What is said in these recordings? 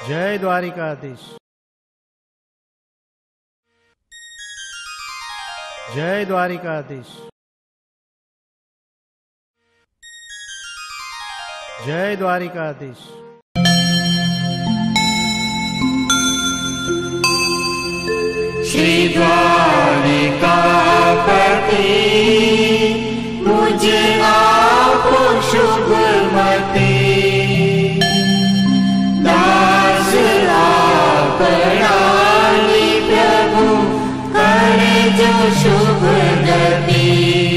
जय द्वारिकाधीश। जय द्वारिकाधीश। जय द्वारिकाधीश। श्री द्वारिकापति मुझ आप शुभमति, दास आपरानी प्रभु करे जो शुभ गति।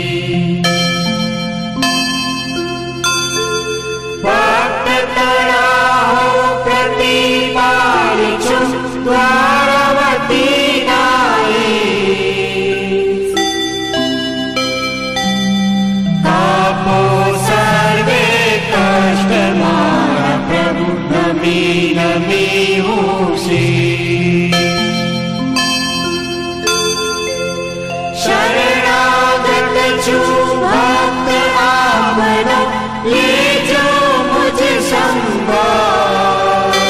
भक्त तड़ा हो प्रतिपालिछु द्वारवती नाई, तापो सर्वे कष्ट मारा प्रभु नमी नमी होसी। शरणागत छु भक्त आपनो, ले जो मुझ संभाल।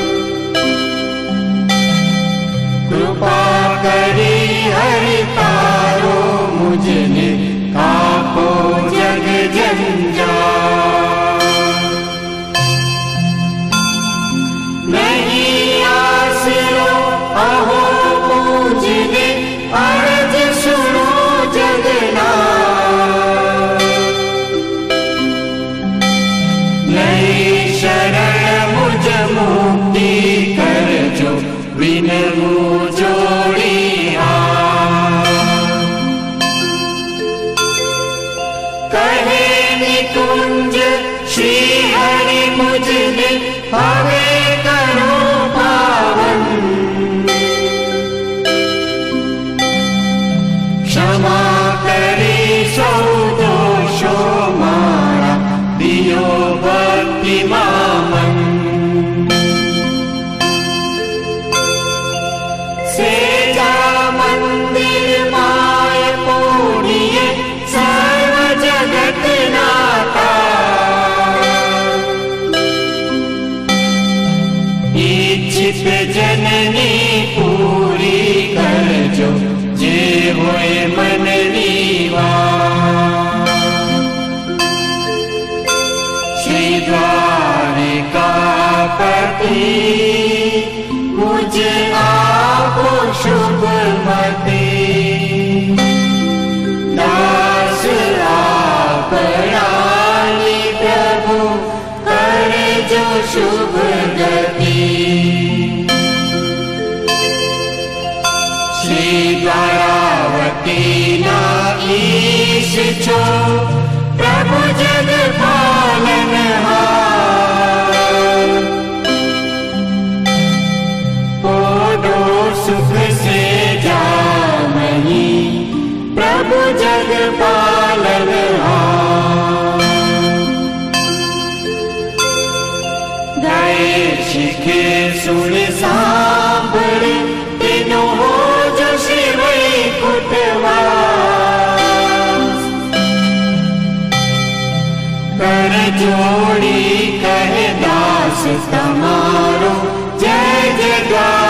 कृपा करी हरि तारो मुझने, कापो जग जंजाल। नहीं आसरो अहो मुझने, अर्ज सुनो जगन्नाथ। नहीं शरण मुझ मुक्ति कर जो, विनमु जोड़ी हाथ। कहे निकुंज श्री हरि मुझने, हमें करो पावन। क्षमा करे सौ दोषो मारा, दियो भक्ति मामन। सेजा मंदिर माय पूर्णिये, सर्व जगत नाता। इच्छित जननी पूरी कर जो, जे होए मन नीवा। श्री द्वारिकापति मुझ आप शुभमति, दास आपरानी प्रभु करे जो शुभ गति। श्री द्वारावती नाईश छो, प्रभु जग पालनहार। पोडो सुख से जामही, प्रभु जग पालनहार। गाए शिखे सुन सांभळ, तेनो हो जो श्री वैकुंठवास। कर जोड़ी कहे दास तमारो, जय जय द्वार।